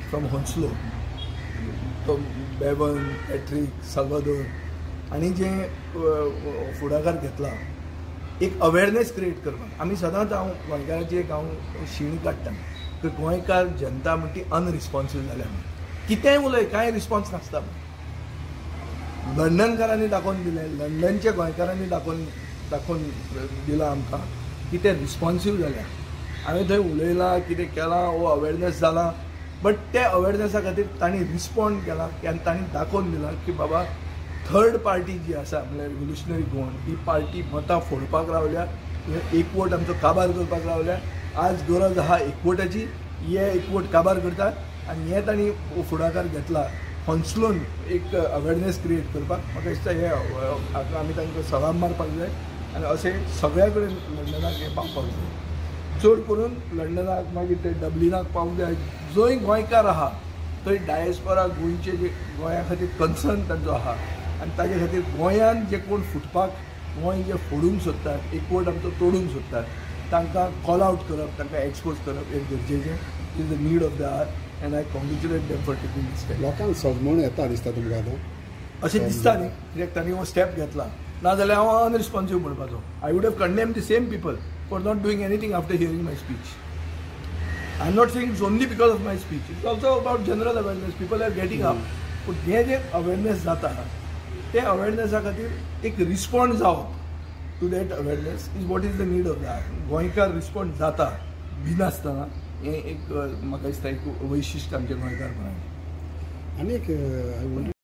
From होन्सलो, तो बेवन, Patrick, Salvador हांणी जे फुडाकार घेतला एक अवेरनेस क्रिएट करपाक. आमी सदांच हांव गोंयकारांची एक हांव शीण काडटा की गोंयकार जनता म्हणटी अनरिस्पॉन्सीव जाल्या म्हणून. कितेंय उलय कांय रिस्पॉन्स नासता. लंडनकारांनी दाखोवन दिलें, लंडनच्या गोंयकारांनी दाखोवन दिलां आमकां की ते रिस्पॉन्सीव जाल्या. हांवें थंय उलयलां, कितें केलां, हो अवेरनेस जाला, बट त्या अवेरनेसा खातीर तांणी रिस्पॉन्ड केला आनी तांणी दाखोवन दिलां की बाबा थर्ड पार्टी जी आसा म्हणल्यार रिव्होल्युशनरी गोवन ही पार्टी मतां फोडपाक रावल्या, एकवट आमचो काबार करपाक रावल्या. आज गरज आहा एकवटाची, हे एकवट काबार करतात आनी हे तांणी फुडाकार घेतला होन्सलोन एक अवेरनेस क्रिएट करपाक. म्हाका दिसता हे हाका आमी तांकां सलाम मारपाक जाय आनी अशें सगळ्या कडेन लंडनाक हे पावपाक जाय. चड करून लंडनाक मागीर ते डब्लिनाक पावूंक जाय. जंय गोंयकार आहा थंय डायस्पोरा गोंयचे जे गोंया खातीर कन्सर्न तांचो आहा आनी ताजे खातीर गोंयान जे कोण फुटपाक, गोंय जे फोडूंक सोदतात, एकवट आमचो तोडूंक सोदतात, तांकां कॉल आउट करप, तांकां एक्सपोज करप हे गरजेचें. Is the need of the hour and I congratulate them for taking this step. लोकांक सजमण येता दिसता तुमकां आतां अशें दिसता न्ही, कित्याक तांणी हो स्टेप घेतला. नाजाल्यार हांव अनरिस्पॉन्सीव म्हणपाचो. I would have condemned the same people for not doing anything after hearing my speech. I am not saying it's only because of my speech, it's also about general awareness. People are getting up. पूण हे जे awareness जाता ते अवेरनेसा खातीर एक respond जावप to that awareness is what is the need of that. गोंयकार respond जाता भिनासतना हें एक म्हाका दिसता एक वैशिश्ट आमच्या गोंयकारपणाचें. आनी एक